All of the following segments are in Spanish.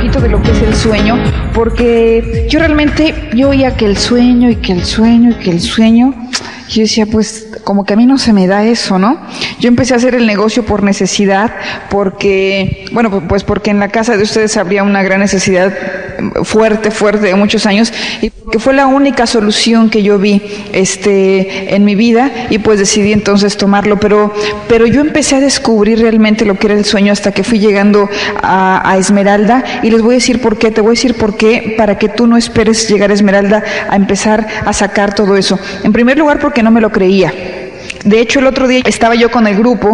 poquito de lo que es el sueño, porque yo oía que el sueño y que el sueño y que el sueño, y yo decía, pues como que a mí no se me da eso, ¿no? Yo empecé a hacer el negocio por necesidad, porque, bueno, pues porque en la casa de ustedes habría una gran necesidad fuerte de muchos años, y que fue la única solución que yo vi en mi vida, y pues decidí entonces tomarlo, pero yo empecé a descubrir realmente lo que era el sueño hasta que fui llegando a Esmeralda, y les voy a decir por qué, te voy a decir por qué, para que tú no esperes llegar a Esmeralda a empezar a sacar todo eso. En primer lugar, porque no me lo creía. De hecho, el otro día estaba yo con el grupo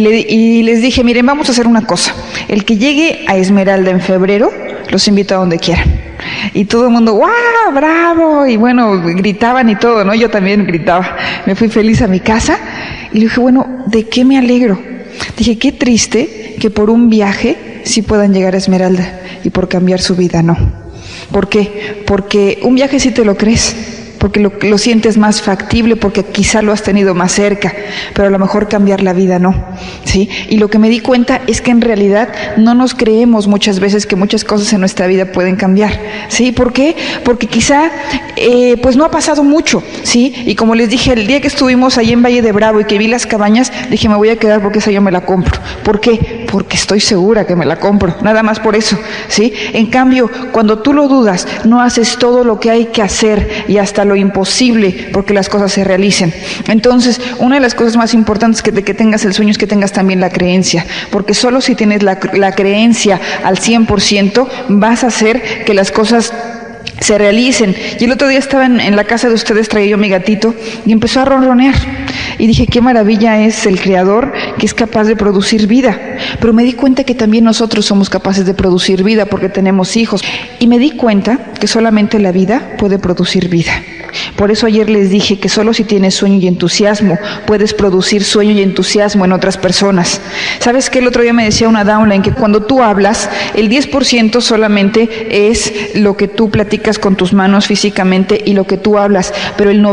y les dije, miren, vamos a hacer una cosa. El que llegue a Esmeralda en febrero, los invito a donde quieran. Y todo el mundo, ¡guau! ¡Bravo! Y bueno, gritaban y todo, ¿no? Yo también gritaba. Me fui feliz a mi casa y le dije, bueno, ¿de qué me alegro? Dije, qué triste que por un viaje sí puedan llegar a Esmeralda y por cambiar su vida no. ¿Por qué? Porque un viaje sí te lo crees, porque lo sientes más factible, porque quizá lo has tenido más cerca, pero a lo mejor cambiar la vida no, ¿sí? Y lo que me di cuenta es que en realidad no nos creemos muchas veces que muchas cosas en nuestra vida pueden cambiar, ¿sí? ¿Por qué? Porque quizá pues no ha pasado mucho, ¿sí? Y como les dije, el día que estuvimos ahí en Valle de Bravo y que vi las cabañas, dije, me voy a quedar porque esa yo me la compro. ¿Por qué? Porque estoy segura que me la compro, nada más por eso, ¿sí? En cambio, cuando tú lo dudas, no haces todo lo que hay que hacer y hasta lo imposible porque las cosas se realicen. Entonces, una de las cosas más importantes de que tengas el sueño es que tengas también la creencia, porque solo si tienes la creencia al 100% vas a hacer que las cosas se realicen. Y el otro día estaba en la casa de ustedes, traía yo mi gatito y empezó a ronronear. Y dije, qué maravilla es el Creador que es capaz de producir vida. Pero me di cuenta que también nosotros somos capaces de producir vida porque tenemos hijos. Y me di cuenta que solamente la vida puede producir vida. Por eso ayer les dije que solo si tienes sueño y entusiasmo puedes producir sueño y entusiasmo en otras personas. ¿Sabes qué? El otro día me decía una downline que cuando tú hablas, el 10% solamente es lo que tú platicas con tus manos físicamente y lo que tú hablas, pero el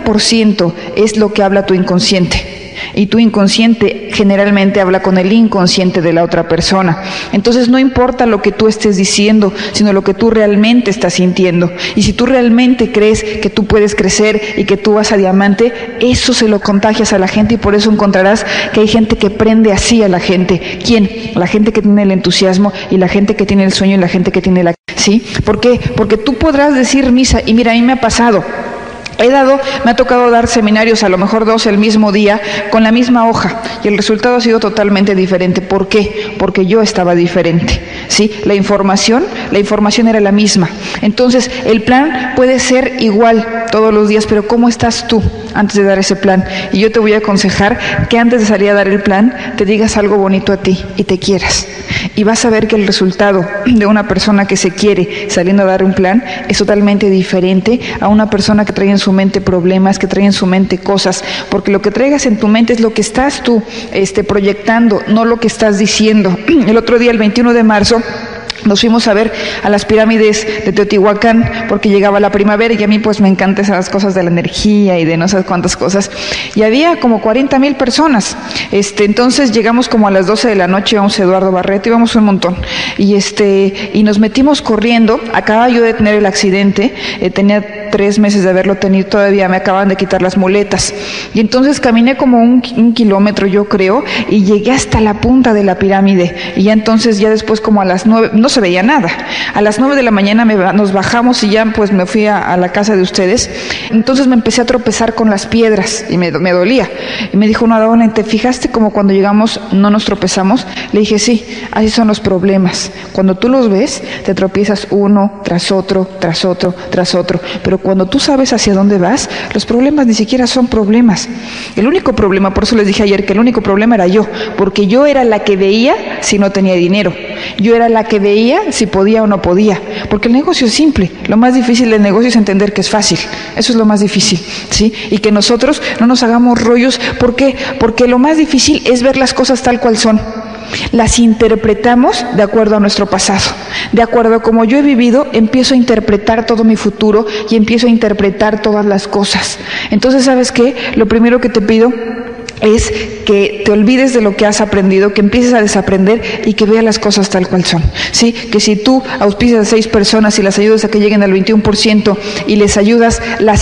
90% es lo que habla tu inconsciente. Y tu inconsciente generalmente habla con el inconsciente de la otra persona. Entonces no importa lo que tú estés diciendo, sino lo que tú realmente estás sintiendo. Y si tú realmente crees que tú puedes crecer y que tú vas a diamante, eso se lo contagias a la gente y por eso encontrarás que hay gente que prende así a la gente. ¿Quién? La gente que tiene el entusiasmo y la gente que tiene el sueño y la gente que tiene la... ¿Sí? ¿Por qué? Porque tú podrás decir misa, y mira, a mí me ha pasado. Me ha tocado dar seminarios, a lo mejor 2 el mismo día, con la misma hoja, y el resultado ha sido totalmente diferente. ¿Por qué? Porque yo estaba diferente, ¿sí? La información era la misma. Entonces, el plan puede ser igual todos los días, pero ¿cómo estás tú antes de dar ese plan? Y yo te voy a aconsejar que antes de salir a dar el plan, te digas algo bonito a ti y te quieras. Y vas a ver que el resultado de una persona que se quiere saliendo a dar un plan es totalmente diferente a una persona que trae en su mente problemas, que trae en su mente cosas, porque lo que traigas en tu mente es lo que estás tú proyectando, no lo que estás diciendo. El otro día, el 21 de marzo, nos fuimos a ver a las pirámides de Teotihuacán porque llegaba la primavera y a mí pues me encantan esas cosas de la energía y de no sé cuántas cosas, y había como 40,000 personas. Entonces llegamos como a las 12 de la noche, íbamos a Eduardo Barreto, íbamos un montón, y nos metimos corriendo. Acababa yo de tener el accidente, tenía 3 meses de haberlo tenido, todavía me acaban de quitar las muletas, y entonces caminé como un kilómetro yo creo, y llegué hasta la punta de la pirámide, y ya entonces ya después como a las 9, no se veía nada, a las 9 de la mañana nos bajamos y ya pues me fui a la casa de ustedes. Entonces me empecé a tropezar con las piedras y me dolía, y me dijo una dona, ¿te fijaste como cuando llegamos no nos tropezamos? Le dije, sí, así son los problemas, cuando tú los ves te tropiezas uno tras otro, tras otro, tras otro, pero cuando tú sabes hacia dónde vas, los problemas ni siquiera son problemas. El único problema, por eso les dije ayer que el único problema era yo, porque yo era la que veía si no tenía dinero, yo era la que veía si podía o no podía, porque el negocio es simple. Lo más difícil del negocio es entender que es fácil, eso es lo más difícil, ¿sí? Y que nosotros no nos hagamos rollos. ¿Por qué? Porque lo más difícil es ver las cosas tal cual son. Las interpretamos de acuerdo a nuestro pasado, de acuerdo a como yo he vivido, empiezo a interpretar todo mi futuro y empiezo a interpretar todas las cosas. Entonces, ¿sabes qué? Lo primero que te pido es que te olvides de lo que has aprendido, que empieces a desaprender y que veas las cosas tal cual son, ¿sí? Que si tú auspicias a 6 personas y las ayudas a que lleguen al 21% y las ayudas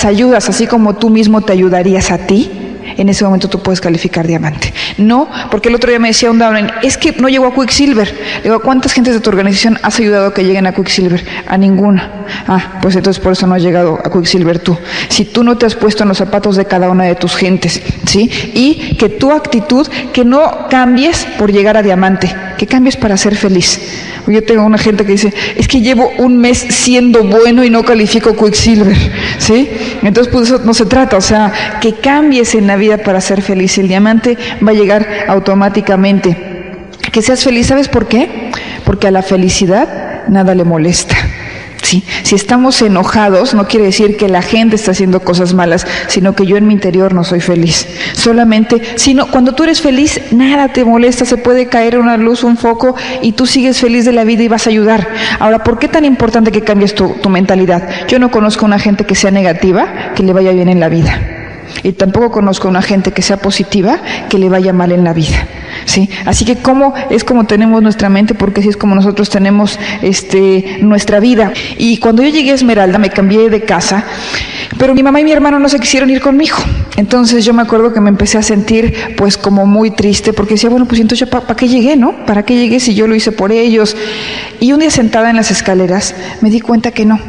así como tú mismo te ayudarías a ti, en ese momento tú puedes calificar diamante. No, porque el otro día me decía un downline, es que no llegó a Quicksilver. Le digo, ¿cuántas gentes de tu organización has ayudado a que lleguen a Quicksilver? A ninguna. Pues entonces por eso no has llegado a Quicksilver tú. Si tú no te has puesto en los zapatos de cada una de tus gentes, ¿sí? Y que tu actitud, que no cambies por llegar a diamante, que cambies para ser feliz. Yo tengo una gente que dice, es que llevo un mes siendo bueno y no califico Quicksilver, ¿sí? Entonces, pues eso no se trata, o sea, que cambies en la vida para ser feliz. El diamante va a llegar automáticamente. Que seas feliz, ¿sabes por qué? Porque a la felicidad nada le molesta. ¿Sí? Si estamos enojados, no quiere decir que la gente está haciendo cosas malas, sino que yo en mi interior no soy feliz. Solamente, cuando tú eres feliz, nada te molesta, se puede caer una luz, un foco, y tú sigues feliz de la vida y vas a ayudar. Ahora, ¿por qué tan importante que cambies tu mentalidad? Yo no conozco a una gente que sea negativa, que le vaya bien en la vida. Y tampoco conozco a una gente que sea positiva, que le vaya mal en la vida. ¿Sí? Así que es como tenemos nuestra mente, porque así es como nosotros tenemos nuestra vida. Y cuando yo llegué a Esmeralda me cambié de casa, pero mi mamá y mi hermano no se quisieron ir conmigo. Entonces yo me acuerdo que me empecé a sentir pues como muy triste, porque decía, bueno, pues entonces ¿para qué llegué, no? ¿Para qué llegué si yo lo hice por ellos? Y un día sentada en las escaleras me di cuenta que no,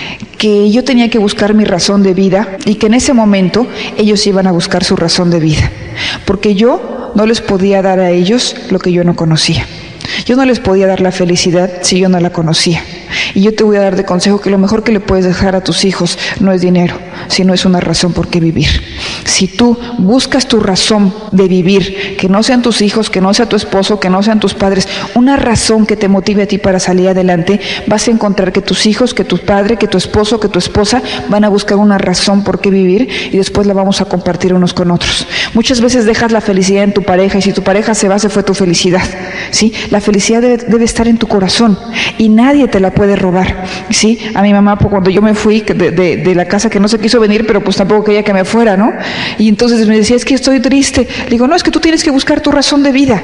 que yo tenía que buscar mi razón de vida y que en ese momento ellos iban a buscar su razón de vida, porque yo no les podía dar a ellos lo que yo no conocía. Yo no les podía dar la felicidad si yo no la conocía. Y yo te voy a dar de consejo que lo mejor que le puedes dejar a tus hijos no es dinero, sino es una razón por qué vivir. Si tú buscas tu razón de vivir, que no sean tus hijos, que no sea tu esposo, que no sean tus padres, una razón que te motive a ti para salir adelante, vas a encontrar que tus hijos, que tu padre, que tu esposo, que tu esposa van a buscar una razón por qué vivir y después la vamos a compartir unos con otros. Muchas veces dejas la felicidad en tu pareja y si tu pareja se va, se fue tu felicidad, ¿sí? La felicidad debe estar en tu corazón y nadie te la puede robar, ¿sí? A mi mamá, pues, cuando yo me fui de la casa, que no se quiso venir, pero pues tampoco quería que me fuera, ¿no? Y entonces me decía, es que estoy triste. Le digo, no, es que tú tienes que buscar tu razón de vida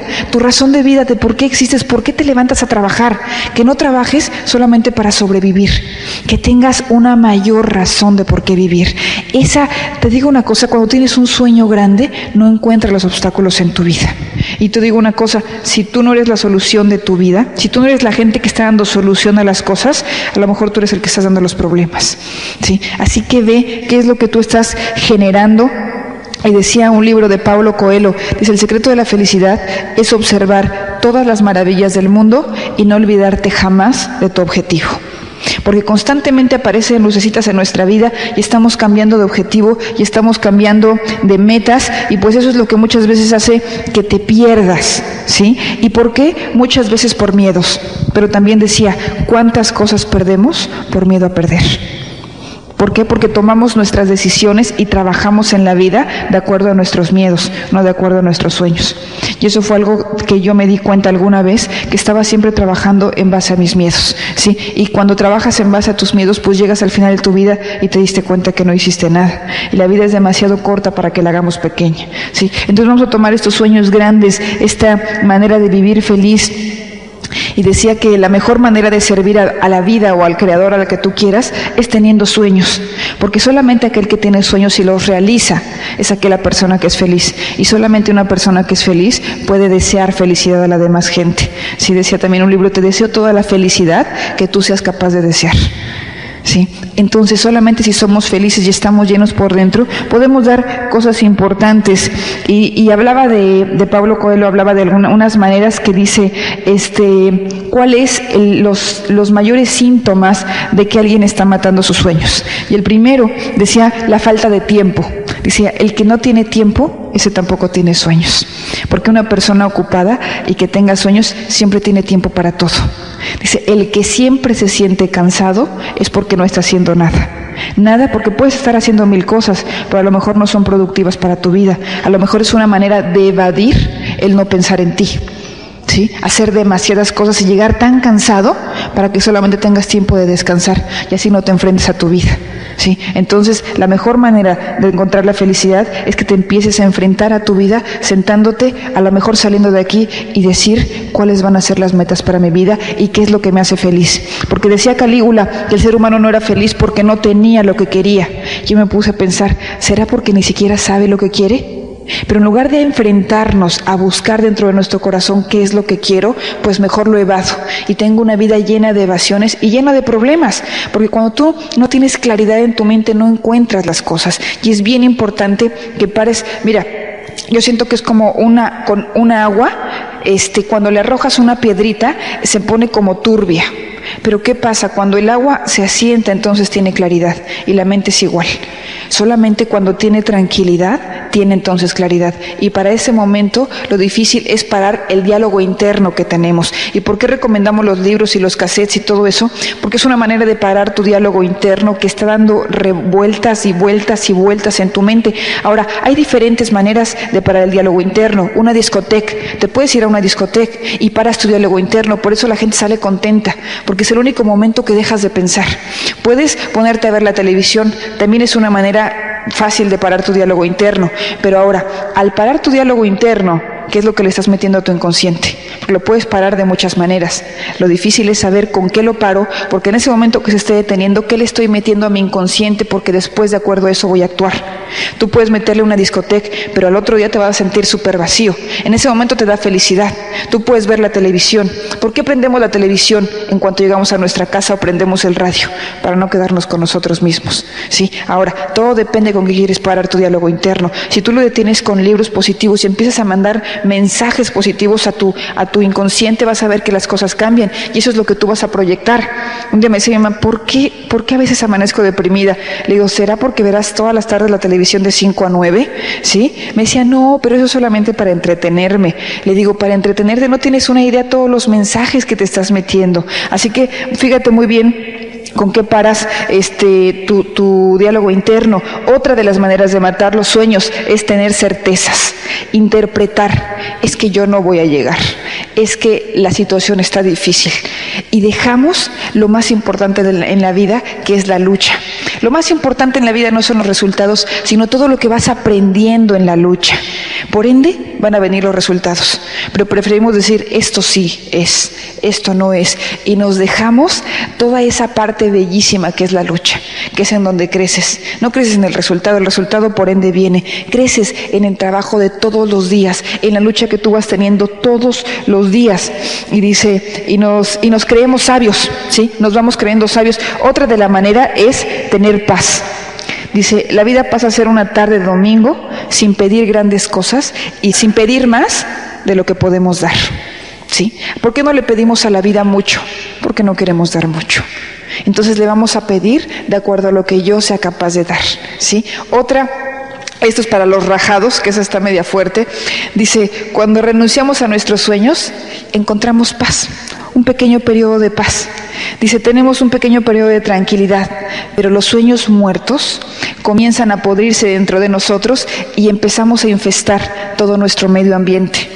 de por qué existes, por qué te levantas a trabajar, que no trabajes solamente para sobrevivir, que tengas una mayor razón de por qué vivir. Te digo una cosa, cuando tienes un sueño grande, no encuentras los obstáculos en tu vida. Y te digo una cosa, si tú no eres la solución de tu vida, si tú no eres la gente que está dando solución a las cosas, a lo mejor tú eres el que estás dando los problemas, ¿sí? Así que ve qué es lo que tú estás generando. Y decía un libro de Paulo Coelho, dice, el secreto de la felicidad es observar todas las maravillas del mundo y no olvidarte jamás de tu objetivo. Porque constantemente aparecen lucecitas en nuestra vida y estamos cambiando de objetivo y estamos cambiando de metas y pues eso es lo que muchas veces hace que te pierdas, ¿sí? ¿Y por qué? Muchas veces por miedos. Pero también decía, ¿cuántas cosas perdemos por miedo a perder? ¿Por qué? Porque tomamos nuestras decisiones y trabajamos en la vida de acuerdo a nuestros miedos, no de acuerdo a nuestros sueños. Y eso fue algo que yo me di cuenta alguna vez, que estaba siempre trabajando en base a mis miedos, ¿sí? Y cuando trabajas en base a tus miedos, pues llegas al final de tu vida y te diste cuenta que no hiciste nada. Y la vida es demasiado corta para que la hagamos pequeña, ¿sí? Entonces vamos a tomar estos sueños grandes, esta manera de vivir feliz. Y decía que la mejor manera de servir a la vida o al creador, a la que tú quieras, es teniendo sueños, porque solamente aquel que tiene sueños y los realiza es aquella persona que es feliz, y solamente una persona que es feliz puede desear felicidad a la demás gente. Sí, decía también un libro, te deseo toda la felicidad que tú seas capaz de desear. ¿Sí? Entonces solamente si somos felices y estamos llenos por dentro podemos dar cosas importantes y hablaba de Paulo Coelho, hablaba de unas maneras que dice cuáles los mayores síntomas de que alguien está matando sus sueños. Y el primero decía la falta de tiempo. Decía, el que no tiene tiempo, ese tampoco tiene sueños, porque una persona ocupada y que tenga sueños siempre tiene tiempo para todo. Dice, el que siempre se siente cansado es porque no está haciendo nada. Nada, porque puedes estar haciendo 1000 cosas, pero a lo mejor no son productivas para tu vida. A lo mejor es una manera de evadir el no pensar en ti, ¿sí? Hacer demasiadas cosas y llegar tan cansado para que solamente tengas tiempo de descansar y así no te enfrentes a tu vida. ¿sí? Entonces, la mejor manera de encontrar la felicidad es que te empieces a enfrentar a tu vida, sentándote, a lo mejor saliendo de aquí y decir cuáles van a ser las metas para mi vida y qué es lo que me hace feliz. Porque decía Calígula que el ser humano no era feliz porque no tenía lo que quería. Yo me puse a pensar, ¿será porque ni siquiera sabe lo que quiere? Pero en lugar de enfrentarnos a buscar dentro de nuestro corazón qué es lo que quiero, pues mejor lo evado y tengo una vida llena de evasiones y llena de problemas, porque cuando tú no tienes claridad en tu mente no encuentras las cosas y es bien importante que pares. Mira, yo siento que es como con una agua, cuando le arrojas una piedrita se pone como turbia. Pero ¿qué pasa? Cuando el agua se asienta, entonces tiene claridad y la mente es igual. Solamente cuando tiene tranquilidad, tiene entonces claridad. Y para ese momento lo difícil es parar el diálogo interno que tenemos. ¿Y por qué recomendamos los libros y los cassettes y todo eso? Porque es una manera de parar tu diálogo interno que está dando revueltas y vueltas y vueltas en tu mente. Ahora, hay diferentes maneras de parar el diálogo interno. Una discoteca, te puedes ir a una discoteca y paras tu diálogo interno. Por eso la gente sale contenta, porque es el único momento que dejas de pensar. Puedes ponerte a ver la televisión, también es una manera fácil de parar tu diálogo interno. Pero ahora, al parar tu diálogo interno, ¿qué es lo que le estás metiendo a tu inconsciente? Porque lo puedes parar de muchas maneras. Lo difícil es saber con qué lo paro, porque en ese momento que se esté deteniendo, ¿qué le estoy metiendo a mi inconsciente? Porque después, de acuerdo a eso, voy a actuar. Tú puedes meterle una discoteca, pero al otro día te vas a sentir súper vacío. En ese momento te da felicidad. Tú puedes ver la televisión. ¿Por qué prendemos la televisión en cuanto llegamos a nuestra casa o prendemos el radio? Para no quedarnos con nosotros mismos, ¿sí? Ahora, todo depende con qué quieres parar tu diálogo interno. Si tú lo detienes con libros positivos y empiezas a mandar mensajes positivos a tu inconsciente, vas a ver que las cosas cambian y eso es lo que tú vas a proyectar. Un día me decía mi mamá, ¿por qué a veces amanezco deprimida? Le digo, ¿será porque verás todas las tardes la televisión de 5 a 9? ¿Sí? Me decía, no, pero eso es solamente para entretenerme. Le digo, para entretenerte no tienes una idea de todos los mensajes que te estás metiendo. Así que fíjate muy bien con qué paras tu diálogo interno. Otra de las maneras de matar los sueños es tener certezas, interpretar, es que yo no voy a llegar, es que la situación está difícil y dejamos lo más importante en la vida, que es la lucha. Lo más importante en la vida no son los resultados, sino todo lo que vas aprendiendo en la lucha. Por ende, van a venir los resultados. Pero preferimos decir, esto sí es, esto no es. Y nos dejamos toda esa parte bellísima que es la lucha, que es en donde creces. No creces en el resultado por ende viene. Creces en el trabajo de todos los días, en la lucha que tú vas teniendo todos los días. Y dice, y nos creemos sabios, ¿sí? Nos vamos creyendo sabios. Otra de la manera es tener paz. Dice, la vida pasa a ser una tarde de domingo sin pedir grandes cosas y sin pedir más de lo que podemos dar, ¿sí? ¿Por qué no le pedimos a la vida mucho? Porque no queremos dar mucho. Entonces le vamos a pedir de acuerdo a lo que yo sea capaz de dar, ¿sí? Otra, esto es para los rajados, que esa está media fuerte. Dice, cuando renunciamos a nuestros sueños, encontramos paz, un pequeño periodo de paz. Dice, tenemos un pequeño periodo de tranquilidad, pero los sueños muertos comienzan a podrirse dentro de nosotros y empezamos a infestar todo nuestro medio ambiente.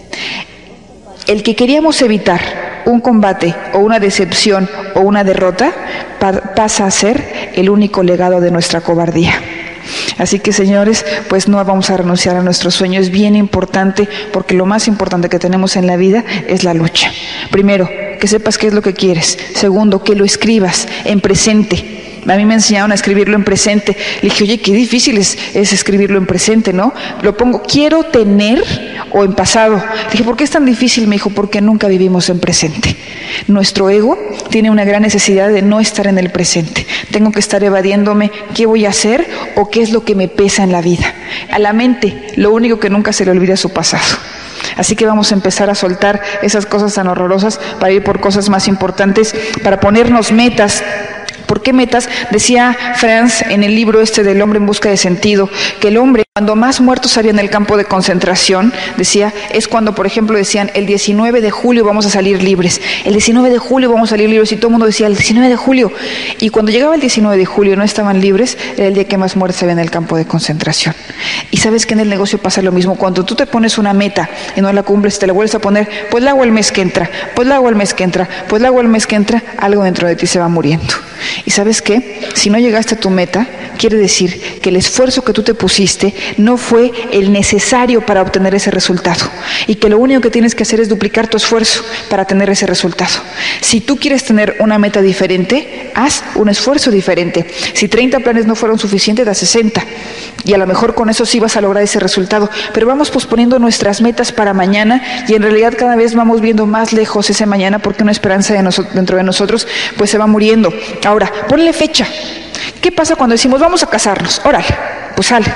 El que queríamos evitar, un combate o una decepción o una derrota, pasa a ser el único legado de nuestra cobardía. Así que, señores, pues no vamos a renunciar a nuestros sueños. Es bien importante, porque lo más importante que tenemos en la vida es la lucha. Primero, que sepas qué es lo que quieres. Segundo, que lo escribas en presente. A mí me enseñaron a escribirlo en presente. Le dije, oye, qué difícil es escribirlo en presente, ¿no? Lo pongo, quiero tener, o en pasado. Le dije, ¿por qué es tan difícil? Me dijo, porque nunca vivimos en presente. Nuestro ego tiene una gran necesidad de no estar en el presente. Tengo que estar evadiéndome qué voy a hacer o qué es lo que me pesa en la vida. A la mente, lo único que nunca se le olvida es su pasado. Así que vamos a empezar a soltar esas cosas tan horrorosas para ir por cosas más importantes, para ponernos metas. ¿Por qué metas? Decía Franz en el libro del hombre en busca de sentido, que el hombre, cuando más muertos había en el campo de concentración, decía, es cuando, por ejemplo, decían, el 19 de julio vamos a salir libres, el 19 de julio vamos a salir libres, y todo el mundo decía, el 19 de julio, y cuando llegaba el 19 de julio y no estaban libres, era el día que más muertos había en el campo de concentración. Y sabes que en el negocio pasa lo mismo, cuando tú te pones una meta y no la cumples, te la vuelves a poner, pues la hago el mes que entra, pues la hago el mes que entra, pues la hago el mes que entra, algo dentro de ti se va muriendo. ¿Y sabes qué? Si no llegaste a tu meta, quiere decir que el esfuerzo que tú te pusiste no fue el necesario para obtener ese resultado. Y que lo único que tienes que hacer es duplicar tu esfuerzo para tener ese resultado. Si tú quieres tener una meta diferente, haz un esfuerzo diferente. Si 30 planes no fueron suficientes, da 60. Y a lo mejor con eso sí vas a lograr ese resultado. Pero vamos posponiendo nuestras metas para mañana y en realidad cada vez vamos viendo más lejos ese mañana porque una esperanza dentro de nosotros pues se va muriendo. Ahora, ponle fecha. ¿Qué pasa cuando decimos vamos a casarnos? Órale, pues sale.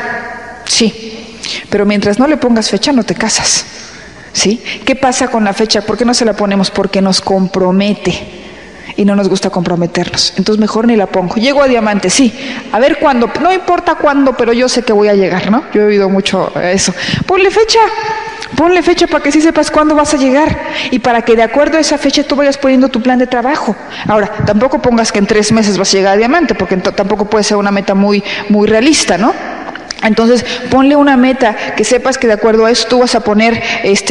Sí, pero mientras no le pongas fecha no te casas. ¿Sí? ¿Qué pasa con la fecha? ¿Por qué no se la ponemos? Porque nos compromete y no nos gusta comprometernos. Entonces mejor ni la pongo. Llego a diamante, sí. A ver cuándo, no importa cuándo, pero yo sé que voy a llegar, ¿no? Yo he oído mucho eso. Ponle fecha para que sí sepas cuándo vas a llegar y para que de acuerdo a esa fecha tú vayas poniendo tu plan de trabajo. Ahora, tampoco pongas que en 3 meses vas a llegar a diamante, porque tampoco puede ser una meta muy realista, ¿no? Entonces, ponle una meta que sepas que de acuerdo a eso tú vas a poner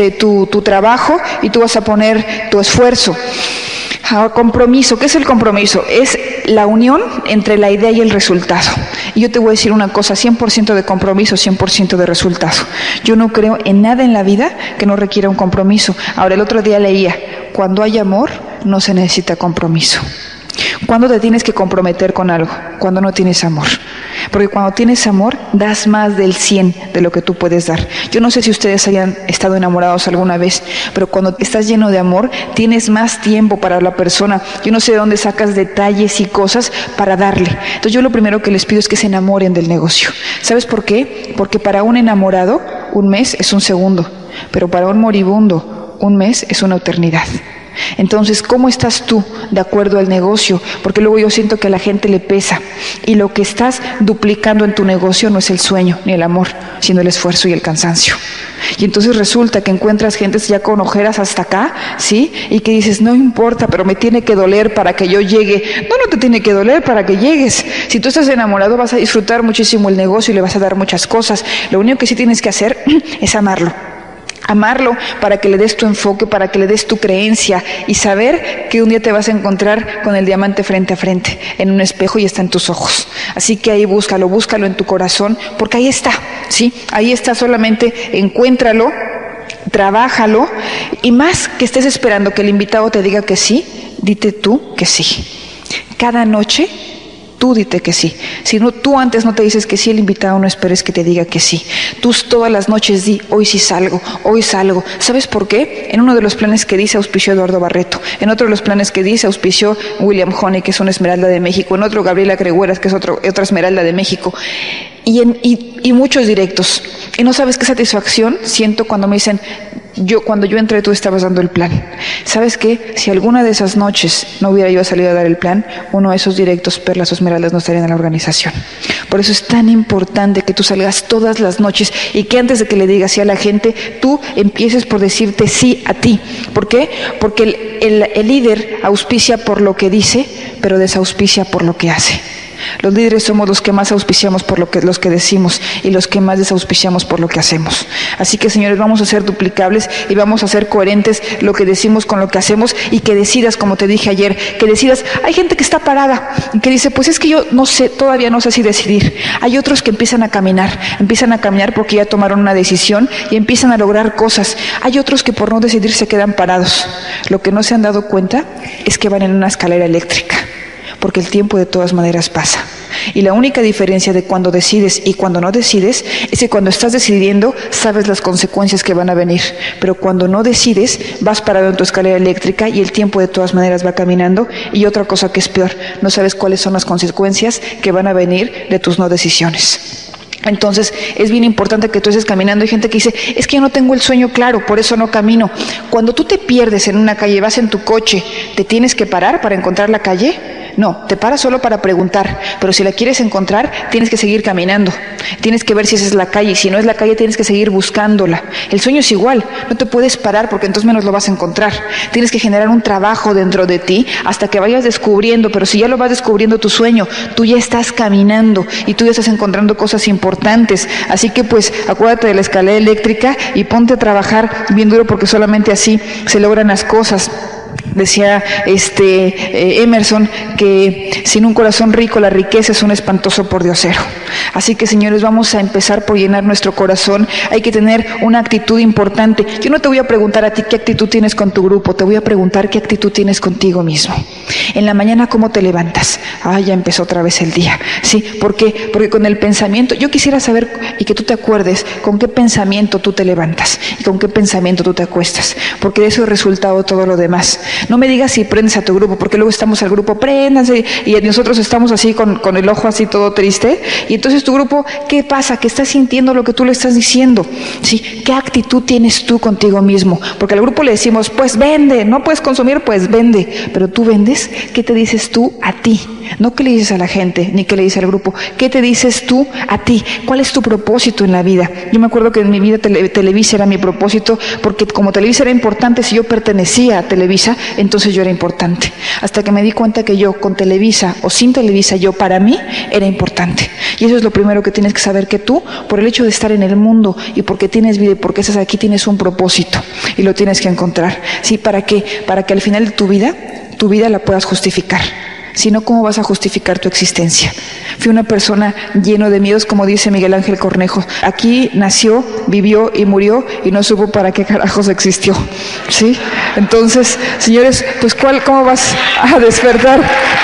tu trabajo y tú vas a poner tu esfuerzo. Ahora, compromiso. ¿Qué es el compromiso? Es la unión entre la idea y el resultado. Y yo te voy a decir una cosa, 100% de compromiso, 100% de resultado. Yo no creo en nada en la vida que no requiera un compromiso. Ahora, el otro día leía, cuando hay amor, no se necesita compromiso. ¿Cuándo te tienes que comprometer con algo? Cuando no tienes amor. Porque cuando tienes amor, das más del 100 de lo que tú puedes dar. Yo no sé si ustedes hayan estado enamorados alguna vez, pero cuando estás lleno de amor, tienes más tiempo para la persona. Yo no sé de dónde sacas detalles y cosas para darle. Entonces yo lo primero que les pido es que se enamoren del negocio. ¿Sabes por qué? Porque para un enamorado, un mes es un segundo, pero para un moribundo, un mes es una eternidad. Entonces, ¿cómo estás tú de acuerdo al negocio? Porque luego yo siento que a la gente le pesa y lo que estás duplicando en tu negocio no es el sueño ni el amor, sino el esfuerzo y el cansancio. Y entonces resulta que encuentras gente ya con ojeras hasta acá, ¿sí? Y que dices, no importa, pero me tiene que doler para que yo llegue. No te tiene que doler para que llegues. Si tú estás enamorado vas a disfrutar muchísimo el negocio y le vas a dar muchas cosas. Lo único que sí tienes que hacer es amarlo. Amarlo para que le des tu enfoque, para que le des tu creencia y saber que un día te vas a encontrar con el diamante frente a frente, en un espejo y está en tus ojos. Así que ahí búscalo en tu corazón, porque ahí está, ¿sí? Ahí está, solamente encuéntralo, trabájalo y más que estés esperando que el invitado te diga que sí, dite tú que sí. Cada noche tú dite que sí. Si no, tú antes no te dices que sí, el invitado no esperes que te diga que sí. Tú todas las noches di, hoy sí salgo, hoy salgo. ¿Sabes por qué? En uno de los planes que dice auspició Eduardo Barreto. En otro de los planes que dice auspició William Honey, que es una esmeralda de México. En otro Gabriela Gregueras, que es otra esmeralda de México. Y muchos directos. Y no sabes qué satisfacción siento cuando me dicen, cuando yo entré tú estabas dando el plan. ¿Sabes qué? Si alguna de esas noches no hubiera yo salido a dar el plan, uno de esos directos, perlas o esmeraldas, no estarían en la organización. Por eso es tan importante que tú salgas todas las noches y que antes de que le digas sí a la gente, tú empieces por decirte sí a ti. ¿Por qué? Porque el líder auspicia por lo que dice, pero desauspicia por lo que hace. Los líderes somos los que más auspiciamos por los que decimos y los que más desauspiciamos por lo que hacemos. Así que, señores, vamos a ser duplicables y vamos a ser coherentes lo que decimos con lo que hacemos y que decidas, como te dije ayer, que decidas. Hay gente que está parada y que dice, pues es que yo no sé, todavía no sé si decidir. Hay otros que empiezan a caminar porque ya tomaron una decisión y empiezan a lograr cosas. Hay otros que por no decidir se quedan parados. Lo que no se han dado cuenta es que van en una escalera eléctrica, porque el tiempo de todas maneras pasa. Y la única diferencia de cuando decides y cuando no decides es que cuando estás decidiendo sabes las consecuencias que van a venir, pero cuando no decides vas parado en tu escalera eléctrica y el tiempo de todas maneras va caminando. Y otra cosa que es peor, no sabes cuáles son las consecuencias que van a venir de tus no decisiones. Entonces es bien importante que tú estés caminando. Hay gente que dice, es que yo no tengo el sueño claro, por eso no camino. Cuando tú te pierdes en una calle, vas en tu coche, ¿te tienes que parar para encontrar la calle? No, te paras solo para preguntar, pero si la quieres encontrar, tienes que seguir caminando. Tienes que ver si esa es la calle, y si no es la calle, tienes que seguir buscándola. El sueño es igual, no te puedes parar porque entonces menos lo vas a encontrar. Tienes que generar un trabajo dentro de ti hasta que vayas descubriendo, pero si ya lo vas descubriendo tu sueño, tú ya estás caminando y tú ya estás encontrando cosas importantes. Así que pues acuérdate de la escalera eléctrica y ponte a trabajar bien duro, porque solamente así se logran las cosas. Decía Emerson que sin un corazón rico la riqueza es un espantoso pordiosero. Así que, señores, vamos a empezar por llenar nuestro corazón. Hay que tener una actitud importante. Yo no te voy a preguntar a ti qué actitud tienes con tu grupo, te voy a preguntar qué actitud tienes contigo mismo. En la mañana, ¿cómo te levantas? Ya empezó otra vez el día. ¿Sí? ¿Por qué? Porque con el pensamiento, yo quisiera saber y que tú te acuerdes con qué pensamiento tú te levantas y con qué pensamiento tú te acuestas, porque de eso es resultado todo lo demás. No me digas si prendes a tu grupo, porque luego estamos al grupo, préndanse, y nosotros estamos así con el ojo así todo triste, y entonces tu grupo, ¿qué pasa? Que está sintiendo lo que tú le estás diciendo. ¿Sí? ¿Qué actitud tienes tú contigo mismo? Porque al grupo le decimos, pues vende, no puedes consumir, pues vende, pero tú vendes. ¿Qué te dices tú a ti? No qué le dices a la gente, ni qué le dices al grupo. ¿Qué te dices tú a ti? ¿Cuál es tu propósito en la vida? Yo me acuerdo que en mi vida Televisa era mi propósito, porque como Televisa era importante, si yo pertenecía a Televisa, entonces yo era importante. Hasta que me di cuenta que yo, con Televisa o sin Televisa, yo para mí era importante. Y eso es lo primero que tienes que saber, que tú, por el hecho de estar en el mundo y porque tienes vida y porque estás aquí, tienes un propósito y lo tienes que encontrar. ¿Sí? ¿Para qué? Para que al final de tu vida la puedas justificar. Si no, ¿cómo vas a justificar tu existencia? Fui una persona lleno de miedos, como dice Miguel Ángel Cornejo. Aquí nació, vivió y murió y no supo para qué carajos existió. ¿Sí? Entonces, señores, pues ¿cómo vas a despertar?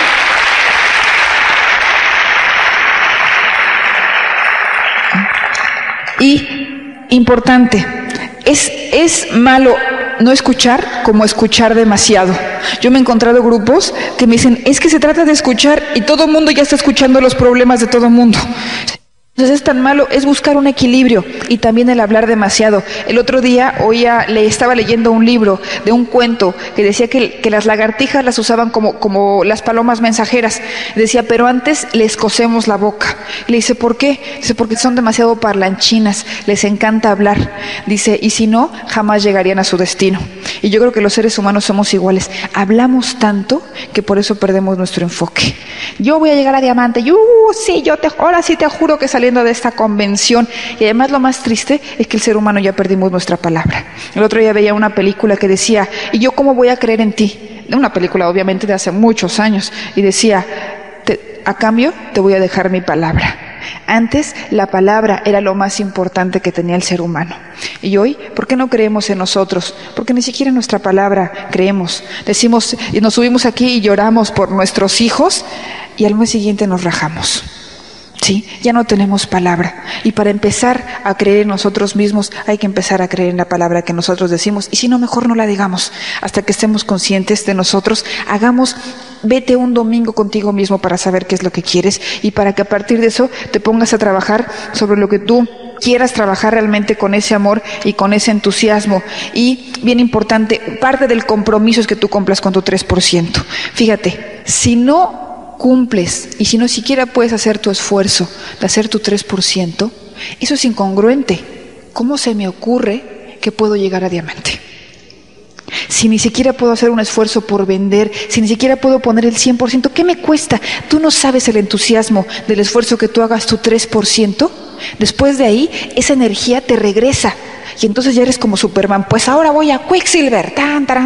Y, importante, es malo no escuchar como escuchar demasiado. Yo me he encontrado grupos que me dicen, es que se trata de escuchar y todo el mundo ya está escuchando los problemas de todo el mundo. Entonces es tan malo, es buscar un equilibrio y también el hablar demasiado. El otro día estaba leyendo un libro de un cuento que decía que las lagartijas las usaban como las palomas mensajeras. Decía, pero antes les cosemos la boca. Le dice, ¿por qué? Dice, porque son demasiado parlanchinas, les encanta hablar. Dice, y si no, jamás llegarían a su destino. Y yo creo que los seres humanos somos iguales. Hablamos tanto que por eso perdemos nuestro enfoque. Yo voy a llegar a diamante, sí, ahora sí te juro que saliendo de esta convención. Y además lo más triste es que el ser humano ya perdimos nuestra palabra. El otro día veía una película que decía, ¿y yo cómo voy a creer en ti? Una película obviamente de hace muchos años, y decía, a cambio te voy a dejar mi palabra. Antes la palabra era lo más importante que tenía el ser humano. Y hoy, ¿por qué no creemos en nosotros? Porque ni siquiera en nuestra palabra creemos. Decimos, y nos subimos aquí y lloramos por nuestros hijos, y al mes siguiente nos rajamos. ¿Sí? Ya no tenemos palabra. Y para empezar a creer en nosotros mismos, hay que empezar a creer en la palabra que nosotros decimos. Y si no, mejor no la digamos. Hasta que estemos conscientes de nosotros, vete un domingo contigo mismo para saber qué es lo que quieres y para que a partir de eso te pongas a trabajar sobre lo que tú quieras trabajar realmente con ese amor y con ese entusiasmo. Y bien importante, parte del compromiso es que tú cumplas con tu 3%. Fíjate, si no cumples y si no siquiera puedes hacer tu esfuerzo de hacer tu 3%, eso es incongruente. ¿Cómo se me ocurre que puedo llegar a diamante? Si ni siquiera puedo hacer un esfuerzo por vender, si ni siquiera puedo poner el 100%, ¿qué me cuesta? Tú no sabes el entusiasmo del esfuerzo que tú hagas tu 3%. Después de ahí, esa energía te regresa. Y entonces ya eres como Superman, pues ahora voy a Quicksilver,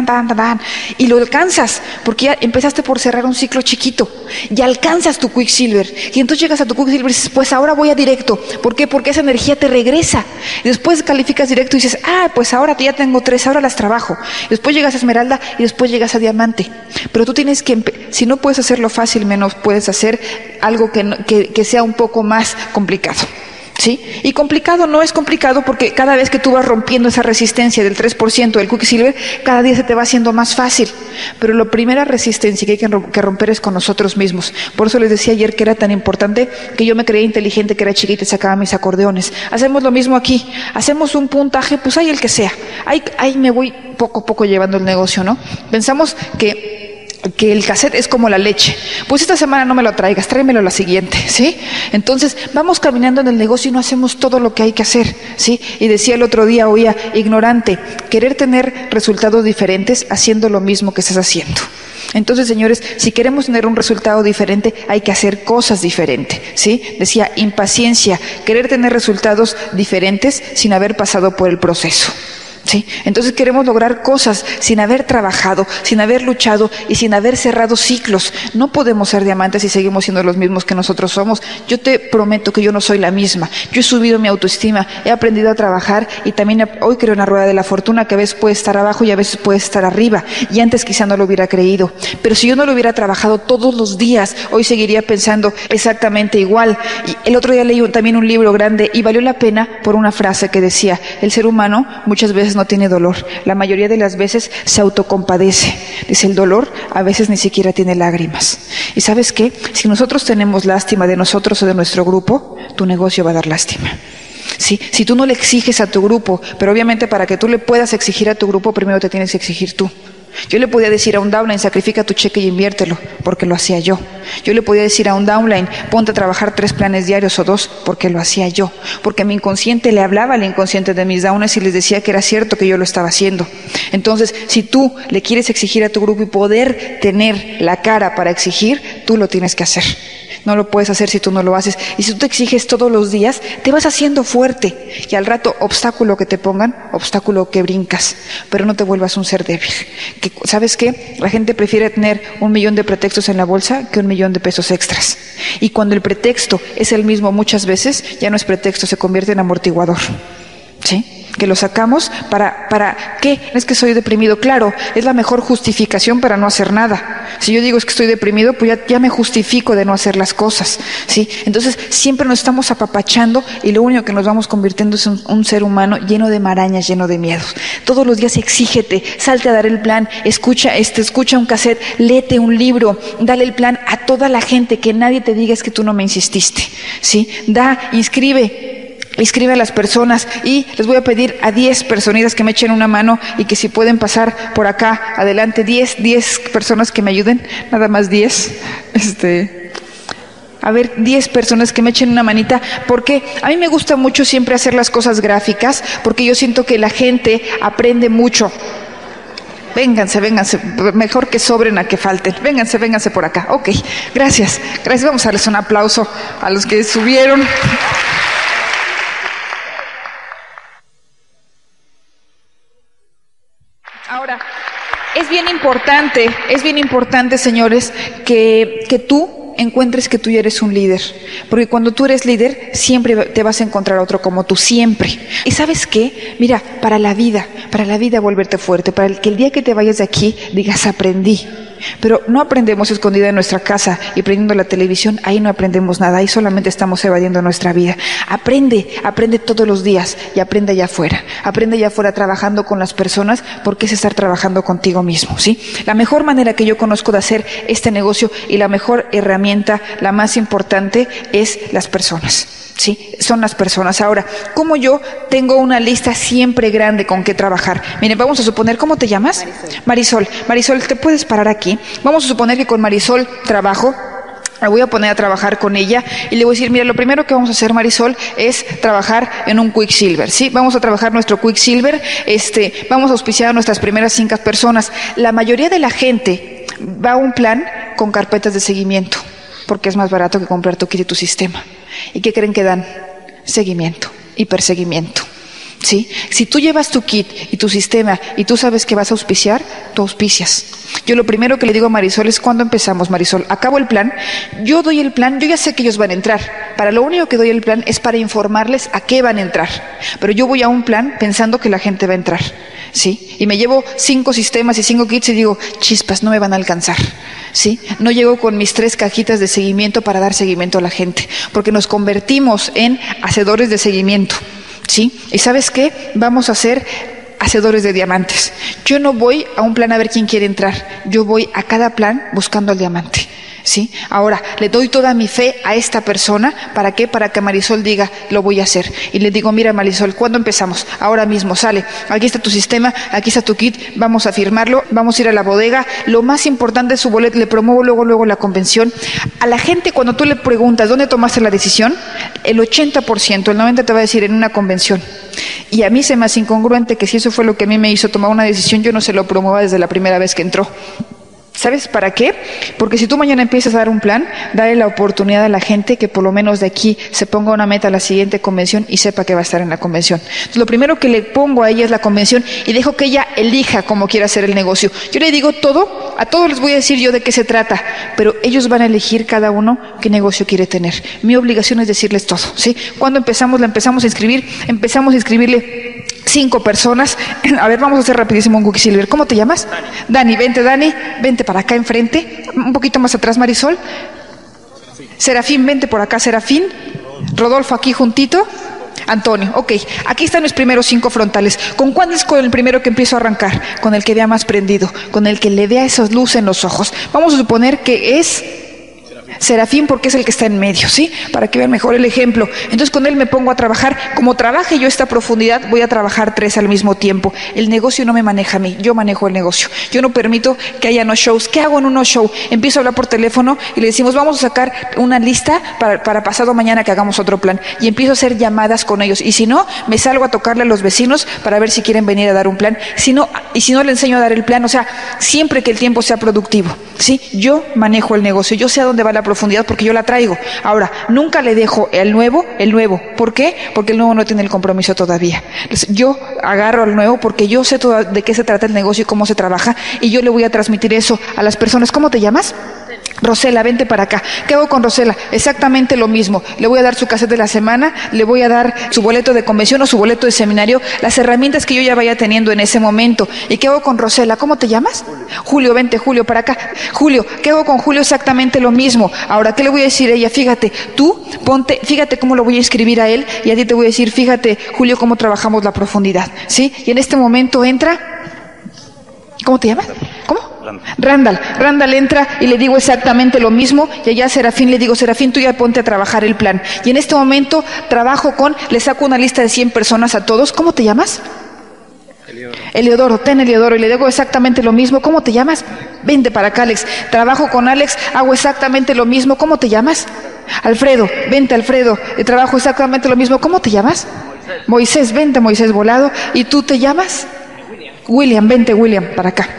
y lo alcanzas, porque ya empezaste por cerrar un ciclo chiquito, ya alcanzas tu Quicksilver, y entonces llegas a tu Quicksilver y dices, pues ahora voy a directo. ¿Por qué? Porque esa energía te regresa. Y después calificas directo y dices, pues ahora ya tengo 3, ahora las trabajo. Y después llegas a Esmeralda y después llegas a Diamante. Pero tú tienes que, si no puedes hacerlo fácil, menos puedes hacer algo que sea un poco más complicado. ¿Sí? Y complicado no es complicado porque cada vez que tú vas rompiendo esa resistencia del 3% del Quicksilver, cada día se te va haciendo más fácil. Pero la primera resistencia que hay que romper es con nosotros mismos. Por eso les decía ayer que era tan importante que yo me creía inteligente, que era chiquita y sacaba mis acordeones. Hacemos lo mismo aquí. Hacemos un puntaje, pues hay el que sea. Ahí me voy poco a poco llevando el negocio, ¿no? Pensamos que el cassette es como la leche. Pues esta semana no me lo traigas, tráemelo la siguiente, ¿sí? Entonces vamos caminando en el negocio y no hacemos todo lo que hay que hacer, ¿sí? Y decía el otro día, oía, ignorante, querer tener resultados diferentes haciendo lo mismo que estás haciendo. Entonces, señores, si queremos tener un resultado diferente, hay que hacer cosas diferentes, ¿sí? Decía, impaciencia, querer tener resultados diferentes sin haber pasado por el proceso. Sí, entonces queremos lograr cosas sin haber trabajado, sin haber luchado y sin haber cerrado ciclos. No podemos ser diamantes si seguimos siendo los mismos que nosotros somos. Yo te prometo que yo no soy la misma. Yo he subido mi autoestima, he aprendido a trabajar y también hoy creo en la rueda de la fortuna, que a veces puede estar abajo y a veces puede estar arriba. Y antes quizá no lo hubiera creído. Pero si yo no lo hubiera trabajado todos los días, hoy seguiría pensando exactamente igual. Y el otro día leí también un libro grande y valió la pena por una frase que decía: el ser humano muchas veces no tiene dolor, la mayoría de las veces se autocompadece. Dice, el dolor a veces ni siquiera tiene lágrimas. ¿Y sabes qué? Si nosotros tenemos lástima de nosotros o de nuestro grupo, tu negocio va a dar lástima. ¿Sí? Si tú no le exiges a tu grupo, pero obviamente para que tú le puedas exigir a tu grupo, primero te tienes que exigir tú. Yo le podía decir a un downline, sacrifica tu cheque y inviértelo, porque lo hacía yo. Yo le podía decir a un downline, ponte a trabajar 3 planes diarios o 2, porque lo hacía yo. Porque mi inconsciente le hablaba al inconsciente de mis downlines y les decía que era cierto que yo lo estaba haciendo. Entonces, si tú le quieres exigir a tu grupo y poder tener la cara para exigir, tú lo tienes que hacer. No lo puedes hacer si tú no lo haces. Y si tú te exiges todos los días, te vas haciendo fuerte. Y al rato, obstáculo que te pongan, obstáculo que brincas. Pero no te vuelvas un ser débil. ¿Sabes qué? La gente prefiere tener 1 millón de pretextos en la bolsa que 1 millón de pesos extras. Y cuando el pretexto es el mismo muchas veces, ya no es pretexto, se convierte en amortiguador. ¿Sí? Que lo sacamos ¿para qué? Es que soy deprimido. Claro, es la mejor justificación para no hacer nada. Si yo digo es que estoy deprimido, pues ya me justifico de no hacer las cosas, ¿sí? Entonces siempre nos estamos apapachando y lo único que nos vamos convirtiendo es un ser humano lleno de marañas, lleno de miedos. Todos los días exígete, salte a dar el plan, escucha un cassette, léete un libro, dale el plan a toda la gente, que nadie te diga es que tú no me insististe, ¿sí? Inscribe a las personas y les voy a pedir a 10 personitas que me echen una mano y que si pueden pasar por acá, adelante, 10 personas que me ayuden, nada más 10, a ver, 10 personas que me echen una manita, porque a mí me gusta mucho siempre hacer las cosas gráficas, porque yo siento que la gente aprende mucho. Vénganse, mejor que sobren a que falten. Vénganse por acá. Ok, gracias. Vamos a darles un aplauso a los que subieron. Ahora, es bien importante, señores, que tú encuentres que tú ya eres un líder. Porque cuando tú eres líder, siempre te vas a encontrar otro como tú, siempre. ¿Y sabes qué? Mira, para la vida volverte fuerte, para que el día que te vayas de aquí, digas, aprendí. Pero no aprendemos escondida en nuestra casa y prendiendo la televisión, ahí no aprendemos nada, ahí solamente estamos evadiendo nuestra vida. Aprende todos los días y aprende allá afuera trabajando con las personas, porque es estar trabajando contigo mismo, ¿sí? La mejor manera que yo conozco de hacer este negocio y la mejor herramienta, la más importante, es las personas. Sí, son las personas. Ahora, como yo tengo una lista siempre grande con qué trabajar. Miren, vamos a suponer, ¿cómo te llamas? Marisol, ¿te puedes parar aquí? Vamos a suponer que con Marisol trabajo. Me voy a poner a trabajar con ella y le voy a decir, mira, lo primero que vamos a hacer, Marisol, es trabajar en un Quicksilver, ¿sí? Vamos a trabajar nuestro Quicksilver, vamos a auspiciar a nuestras primeras 5 personas. La mayoría de la gente va a un plan con carpetas de seguimiento, porque es más barato que comprar tu kit y tu sistema. ¿Y qué creen que dan? Seguimiento y perseguimiento, ¿sí? Si tú llevas tu kit y tu sistema y tú sabes que vas a auspiciar, tú auspicias. Yo lo primero que le digo a Marisol es, ¿cuándo empezamos, Marisol? Acabo el plan, yo doy el plan, yo ya sé que ellos van a entrar. Para lo único que doy el plan es para informarles a qué van a entrar. Pero yo voy a un plan pensando que la gente va a entrar, ¿sí? Y me llevo 5 sistemas y 5 kits y digo, chispas, no me van a alcanzar, ¿sí? No llego con mis 3 cajitas de seguimiento para dar seguimiento a la gente, porque nos convertimos en hacedores de seguimiento, ¿sí? ¿Y sabes qué? Vamos a hacer hacedores de diamantes. Yo no voy a un plan a ver quién quiere entrar, yo voy a cada plan buscando al diamante, ¿sí? Ahora, le doy toda mi fe a esta persona. ¿Para qué? Para que Marisol diga, lo voy a hacer. Y le digo, mira, Marisol, ¿cuándo empezamos? Ahora mismo, sale. Aquí está tu sistema, aquí está tu kit, vamos a firmarlo, vamos a ir a la bodega. Lo más importante es su boleto, le promuevo luego la convención. A la gente, cuando tú le preguntas, ¿dónde tomaste la decisión? El 80%, el 90% te va a decir, en una convención. Y a mí se me hace incongruente que si eso fue lo que a mí me hizo tomar una decisión, yo no se lo promueva desde la primera vez que entró. ¿Sabes para qué? Porque si tú mañana empiezas a dar un plan, dale la oportunidad a la gente que por lo menos de aquí se ponga una meta a la siguiente convención y sepa que va a estar en la convención. Entonces, lo primero que le pongo a ella es la convención y dejo que ella elija cómo quiere hacer el negocio. Yo le digo todo, a todos les voy a decir yo de qué se trata, pero ellos van a elegir cada uno qué negocio quiere tener. Mi obligación es decirles todo, ¿sí? Cuando empezamos, la empezamos a inscribirle 5 personas. A ver, vamos a hacer rapidísimo un cookie silver. ¿Cómo te llamas? Dani, vente para acá enfrente, un poquito más atrás, Marisol. Serafín, vente por acá, Serafín. Rodolfo, aquí juntito. Antonio, ok, aquí están mis primeros 5 frontales. ¿Con cuál es con el primero que empiezo a arrancar? Con el que vea más prendido, con el que le vea esas luces en los ojos. Vamos a suponer que es Serafín, porque es el que está en medio, ¿sí? Para que vean mejor el ejemplo. Entonces con él me pongo a trabajar. Como trabaje yo esta profundidad, voy a trabajar 3 al mismo tiempo. El negocio no me maneja a mí, yo manejo el negocio. Yo no permito que haya no shows. ¿Qué hago en un no show? Empiezo a hablar por teléfono y le decimos, vamos a sacar una lista para pasado mañana que hagamos otro plan. Y empiezo a hacer llamadas con ellos. Y si no, me salgo a tocarle a los vecinos para ver si quieren venir a dar un plan. Si no, le enseño a dar el plan. O sea, siempre que el tiempo sea productivo, ¿sí? Yo manejo el negocio, yo sé a dónde va la profundidad porque yo la traigo. Ahora, nunca le dejo el nuevo. ¿Por qué? Porque el nuevo no tiene el compromiso todavía. Entonces, yo agarro al nuevo porque yo sé de qué se trata el negocio y cómo se trabaja, y yo le voy a transmitir eso a las personas. ¿Cómo te llamas? Rosela, vente para acá. ¿Qué hago con Rosela? Exactamente lo mismo. Le voy a dar su cassette de la semana, le voy a dar su boleto de convención o su boleto de seminario, las herramientas que yo ya vaya teniendo en ese momento. ¿Y qué hago con Rosela? ¿Cómo te llamas? Julio, vente Julio para acá. Julio, ¿qué hago con Julio? Exactamente lo mismo. Ahora, ¿qué le voy a decir a ella? Fíjate, tú ponte, fíjate cómo lo voy a escribir a él, y a ti te voy a decir, fíjate, Julio, cómo trabajamos la profundidad, ¿sí? Y en este momento entra, ¿cómo te llamas? ¿Cómo? Randall entra y le digo exactamente lo mismo, y allá a Serafín le digo, Serafín, tú ya ponte a trabajar el plan. Y en este momento le saco una lista de 100 personas a todos. ¿Cómo te llamas? Eleodoro, y le digo exactamente lo mismo. ¿Cómo te llamas? Vente para acá, Alex. Trabajo con Alex, hago exactamente lo mismo. ¿Cómo te llamas? Alfredo, vente Alfredo, trabajo exactamente lo mismo. ¿Cómo te llamas? Moisés, vente Moisés Volado. ¿Y tú te llamas? William, vente William para acá.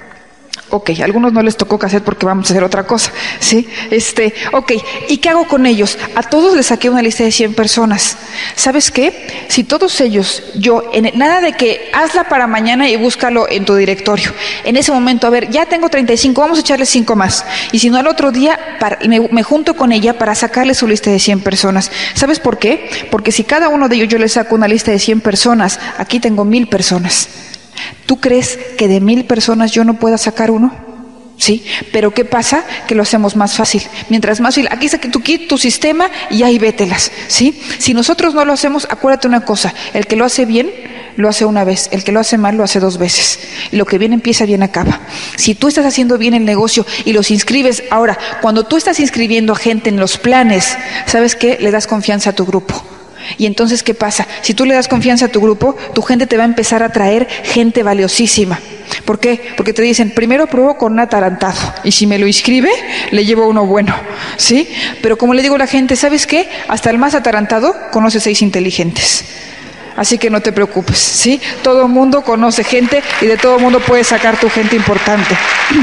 Ok, a algunos no les tocó cassette porque vamos a hacer otra cosa, ¿sí? Ok, ¿y qué hago con ellos? A todos les saqué una lista de 100 personas. ¿Sabes qué? Si todos ellos, nada de que hazla para mañana y búscalo en tu directorio. En ese momento, a ver, ya tengo 35, vamos a echarle 5 más. Y si no, al otro día me junto con ella para sacarle su lista de 100 personas. ¿Sabes por qué? Porque si cada uno de ellos yo les saco una lista de 100 personas, aquí tengo 1000 personas. ¿Tú crees que de 1000 personas yo no pueda sacar uno? Sí, pero ¿qué pasa? Que lo hacemos más fácil. Mientras más fácil, aquí saque tu sistema y ahí vételas, ¿sí? Si nosotros no lo hacemos, acuérdate una cosa, el que lo hace bien, lo hace una vez, el que lo hace mal, lo hace 2 veces. Y lo que bien empieza, bien acaba. Si tú estás haciendo bien el negocio y los inscribes, ahora, cuando tú estás inscribiendo a gente en los planes, ¿sabes qué? Le das confianza a tu grupo. Y entonces, ¿qué pasa? Si tú le das confianza a tu grupo, tu gente te va a empezar a traer gente valiosísima. ¿Por qué? Porque te dicen, primero pruebo con un atarantado, y si me lo inscribe, le llevo uno bueno, ¿sí? Pero como le digo a la gente, ¿sabes qué? Hasta el más atarantado conoce 6 inteligentes. Así que no te preocupes, ¿sí? Todo el mundo conoce gente y de todo el mundo puedes sacar tu gente importante.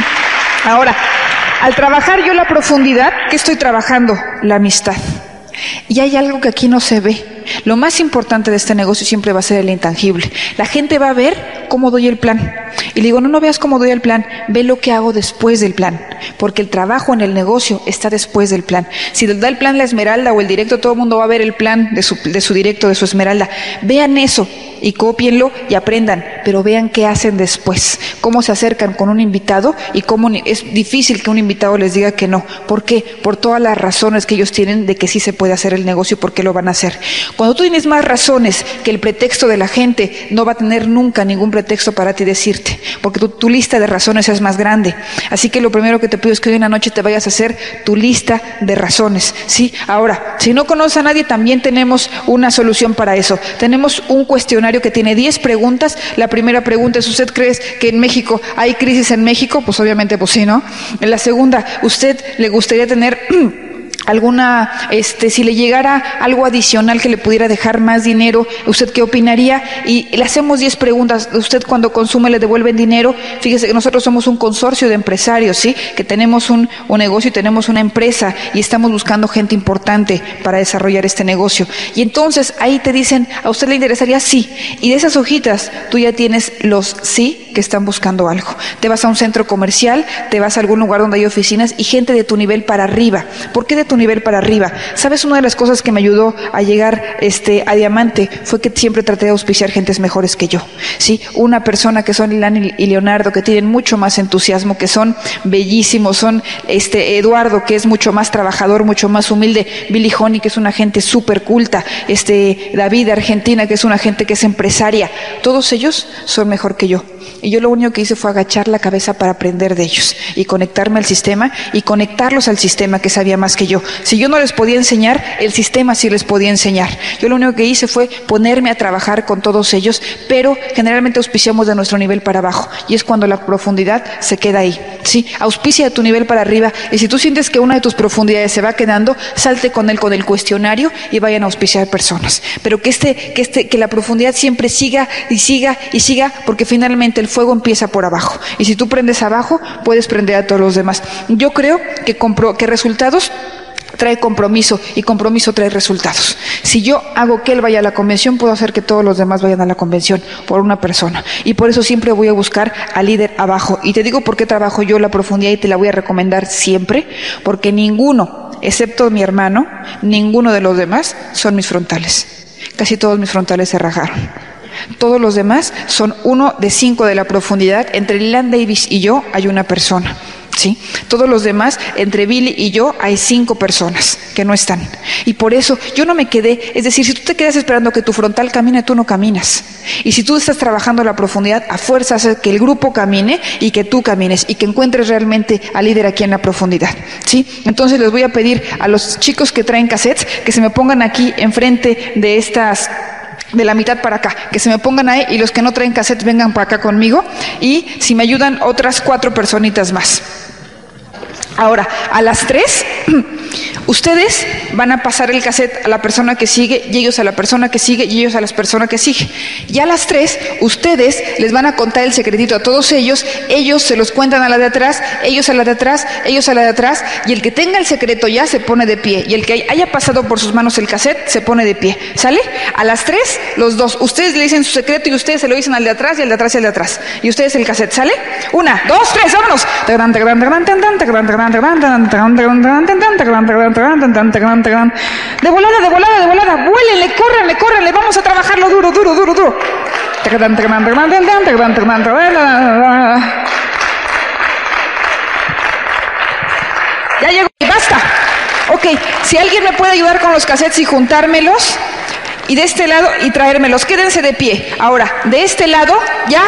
Ahora, al trabajar yo la profundidad, ¿qué estoy trabajando? La amistad. Y hay algo que aquí no se ve. Lo más importante de este negocio siempre va a ser el intangible. La gente va a ver cómo doy el plan. Y le digo, no veas cómo doy el plan, ve lo que hago después del plan. Porque el trabajo en el negocio está después del plan. Si da el plan la Esmeralda o el directo, todo el mundo va a ver el plan de su directo, de su Esmeralda. Vean eso y cópienlo y aprendan, pero vean qué hacen después. Cómo se acercan con un invitado y cómo es difícil que un invitado les diga que no. ¿Por qué? Por todas las razones que ellos tienen de que sí se puede hacer el negocio y por qué lo van a hacer. Cuando tú tienes más razones que el pretexto de la gente, no va a tener nunca ningún pretexto para ti decirte, porque tu lista de razones es más grande. Así que lo primero que te pido es que hoy en la noche te vayas a hacer tu lista de razones, ¿sí? Ahora, si no conoces a nadie, también tenemos una solución para eso. Tenemos un cuestionario que tiene 10 preguntas. La primera pregunta es, ¿usted cree que en México hay crisis en México? Pues obviamente, pues sí, ¿no? En la segunda, ¿usted le gustaría tener si le llegara algo adicional que le pudiera dejar más dinero, ¿usted qué opinaría? Y le hacemos 10 preguntas. ¿Usted cuando consume le devuelven dinero? Fíjese que nosotros somos un consorcio de empresarios, ¿sí? Que tenemos un negocio y tenemos una empresa y estamos buscando gente importante para desarrollar este negocio. Y entonces ahí te dicen, ¿a usted le interesaría? Sí. Y de esas hojitas tú ya tienes los sí que están buscando algo. Te vas a un centro comercial, te vas a algún lugar donde hay oficinas y gente de tu nivel para arriba. ¿Por qué de tu nivel para arriba? ¿Sabes? Una de las cosas que me ayudó a llegar a diamante fue que siempre traté de auspiciar gentes mejores que yo, ¿sí? Una persona que son Ilan y Leonardo, que tienen mucho más entusiasmo, que son bellísimos, son Eduardo, que es mucho más trabajador, mucho más humilde, Billy Honey, que es una gente súper culta, David de Argentina, que es una gente que es empresaria. Todos ellos son mejor que yo. Y yo lo único que hice fue agachar la cabeza para aprender de ellos y conectarme al sistema y conectarlos al sistema que sabía más que yo. Si yo no les podía enseñar, el sistema sí les podía enseñar. Yo lo único que hice fue ponerme a trabajar con todos ellos, pero generalmente auspiciamos de nuestro nivel para abajo y es cuando la profundidad se queda ahí, ¿sí? Auspicia de tu nivel para arriba y si tú sientes que una de tus profundidades se va quedando, salte con él con el cuestionario y vayan a auspiciar personas. Pero que la profundidad siempre siga y siga y siga, porque finalmente el fuego empieza por abajo y si tú prendes abajo puedes prender a todos los demás. Yo creo que resultados trae compromiso y compromiso trae resultados. Si yo hago que él vaya a la convención, puedo hacer que todos los demás vayan a la convención por una persona y por eso siempre voy a buscar al líder abajo. Y te digo por qué trabajo yo la profundidad y te la voy a recomendar siempre, porque ninguno, excepto mi hermano, ninguno de los demás son mis frontales. Casi todos mis frontales se rajaron. Todos los demás son 1 de 5 de la profundidad. Entre Ilan Davis y yo hay una persona, ¿sí? Todos los demás, entre Billy y yo hay 5 personas que no están. Y por eso yo no me quedé, es decir, si tú te quedas esperando que tu frontal camine, tú no caminas. Y si tú estás trabajando la profundidad, a fuerza hace que el grupo camine y que tú camines y que encuentres realmente al líder aquí en la profundidad, ¿sí? Entonces les voy a pedir a los chicos que traen cassettes que se me pongan aquí enfrente de la mitad para acá, que se me pongan ahí y los que no traen cassette vengan para acá conmigo y si me ayudan otras 4 personitas más. Ahora, a las 3, ustedes van a pasar el cassette a la persona que sigue y ellos a la persona que sigue y ellos a la persona que sigue. Y a las 3, ustedes les van a contar el secretito a todos ellos se los cuentan a la de atrás, ellos a la de atrás, ellos a la de atrás, y el que tenga el secreto ya se pone de pie, y el que haya pasado por sus manos el cassette se pone de pie, ¿sale? A las 3, los dos, ustedes le dicen su secreto y ustedes se lo dicen al de atrás y al de atrás y al de atrás, y ustedes el cassette, ¿sale? 1, 2, 3, vámonos. De volada, vuélenle, córrenle, vamos a trabajarlo duro. Ya llegó y basta. Ok, si alguien me puede ayudar con los cassettes y juntármelos, y de este lado y traérmelos, quédense de pie. Ahora, de este lado, ya.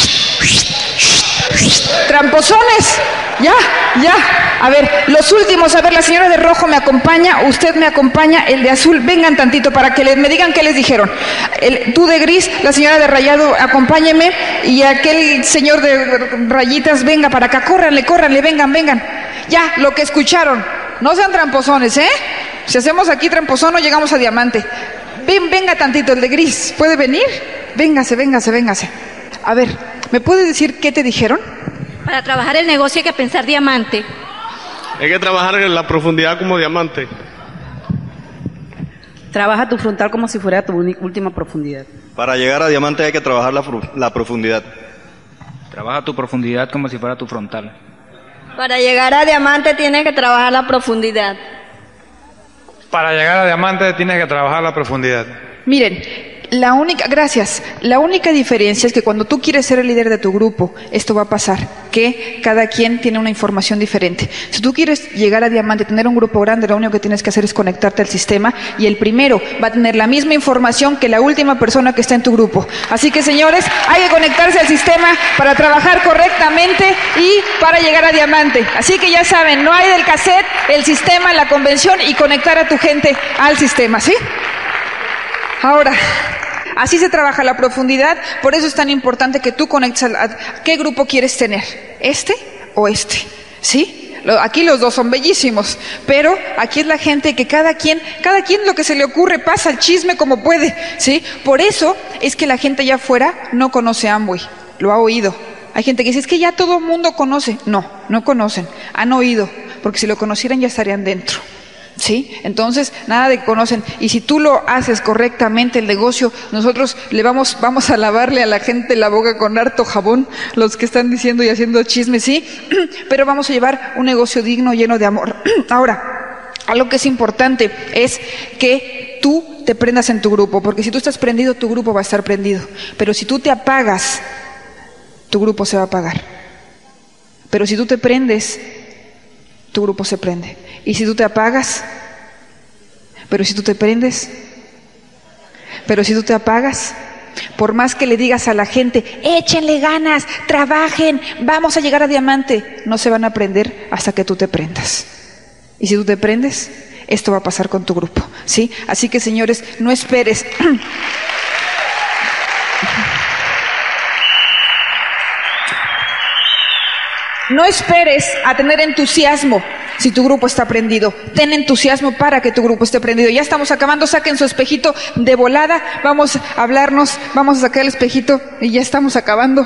Tramposones, ya. A ver, los últimos, a ver, la señora de rojo me acompaña, usted me acompaña, el de azul, vengan tantito para que me digan qué les dijeron. Tú de gris, la señora de rayado, acompáñeme, y aquel señor de rayitas, venga para acá, córranle, vengan. Ya, lo que escucharon, no sean tramposones, ¿eh? Si hacemos aquí tramposón no llegamos a diamante. Venga tantito, el de gris, ¿puede venir? Véngase. A ver, ¿me puedes decir qué te dijeron? Para trabajar el negocio hay que pensar diamante. Hay que trabajar en la profundidad como diamante. Trabaja tu frontal como si fuera tu última profundidad. Para llegar a diamante hay que trabajar la profundidad. Trabaja tu profundidad como si fuera tu frontal. Para llegar a diamante tienes que trabajar la profundidad. Para llegar a diamante tienes que trabajar la profundidad. Miren, la única diferencia es que cuando tú quieres ser el líder de tu grupo, esto va a pasar, que cada quien tiene una información diferente. Si tú quieres llegar a diamante, tener un grupo grande, lo único que tienes que hacer es conectarte al sistema y el primero va a tener la misma información que la última persona que está en tu grupo. Así que, señores, hay que conectarse al sistema para trabajar correctamente y para llegar a diamante. Así que ya saben, no hay del cassette, el sistema, la convención y conectar a tu gente al sistema, ¿sí? Ahora, así se trabaja la profundidad, por eso es tan importante que tú conectes a qué grupo quieres tener, ¿este o este? ¿Sí? Aquí los dos son bellísimos, pero aquí es la gente que cada quien lo que se le ocurre pasa el chisme como puede, ¿sí? Por eso es que la gente allá afuera no conoce Amway, lo ha oído. Hay gente que dice, es que ya todo el mundo conoce. No, no conocen, han oído, porque si lo conocieran ya estarían dentro. ¿Sí? Entonces, nada de que conocen. Y si tú lo haces correctamente el negocio, nosotros le vamos a lavarle a la gente la boca con harto jabón, los que están diciendo y haciendo chismes, ¿sí? Pero vamos a llevar un negocio digno, lleno de amor. Ahora, algo que es importante es que tú te prendas en tu grupo, porque si tú estás prendido, tu grupo va a estar prendido. Pero si tú te apagas, tu grupo se va a apagar. Pero si tú te prendes, tu grupo se prende. Y si tú te apagas, pero si tú te prendes, pero si tú te apagas, por más que le digas a la gente, échenle ganas, trabajen, vamos a llegar a diamante, no se van a prender hasta que tú te prendas. Y si tú te prendes, esto va a pasar con tu grupo, ¿sí? Así que, señores, no esperes. No esperes a tener entusiasmo si tu grupo está prendido. Ten entusiasmo para que tu grupo esté prendido. Ya estamos acabando, saquen su espejito de volada. Vamos a hablarnos, vamos a sacar el espejito y ya estamos acabando.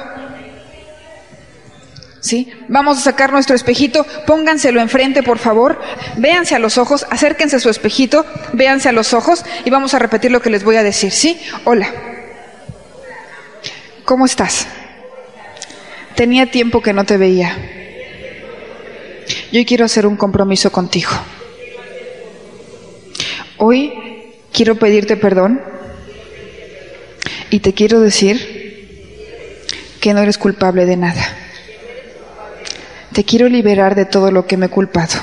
¿Sí? Vamos a sacar nuestro espejito, pónganselo enfrente, por favor. Véanse a los ojos, acérquense a su espejito, véanse a los ojos y vamos a repetir lo que les voy a decir, ¿sí? Hola. ¿Cómo estás? Tenía tiempo que no te veía. Yo quiero hacer un compromiso contigo. Hoy quiero pedirte perdón y te quiero decir que no eres culpable de nada. Te quiero liberar de todo lo que me he culpado.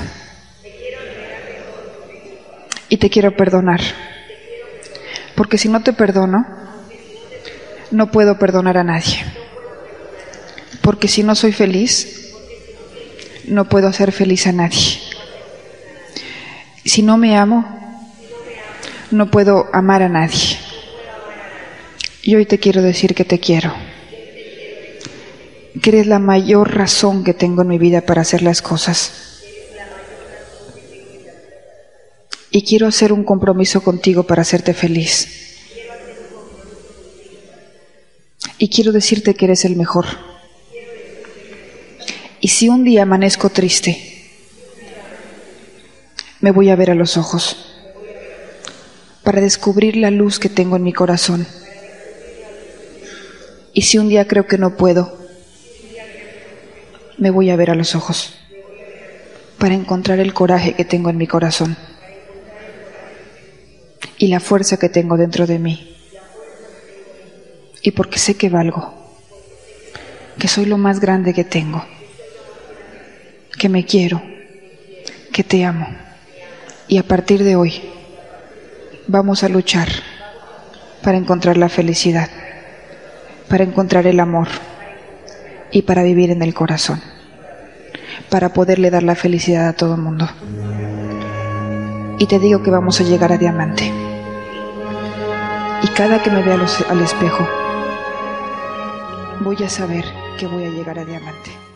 Y te quiero perdonar. Porque si no te perdono, no puedo perdonar a nadie. Porque si no soy feliz, no puedo hacer feliz a nadie. Si no me amo, no puedo amar a nadie. Y hoy te quiero decir que te quiero. Que eres la mayor razón que tengo en mi vida para hacer las cosas. Y quiero hacer un compromiso contigo para hacerte feliz. Y quiero decirte que eres el mejor. Y si un día amanezco triste, me voy a ver a los ojos para descubrir la luz que tengo en mi corazón. Y si un día creo que no puedo, me voy a ver a los ojos para encontrar el coraje que tengo en mi corazón y la fuerza que tengo dentro de mí. Y porque sé que valgo, que soy lo más grande que tengo, que me quiero, que te amo. Y a partir de hoy vamos a luchar para encontrar la felicidad, para encontrar el amor y para vivir en el corazón, para poderle dar la felicidad a todo el mundo. Y te digo que vamos a llegar a diamante. Y cada que me vea al espejo, voy a saber que voy a llegar a diamante.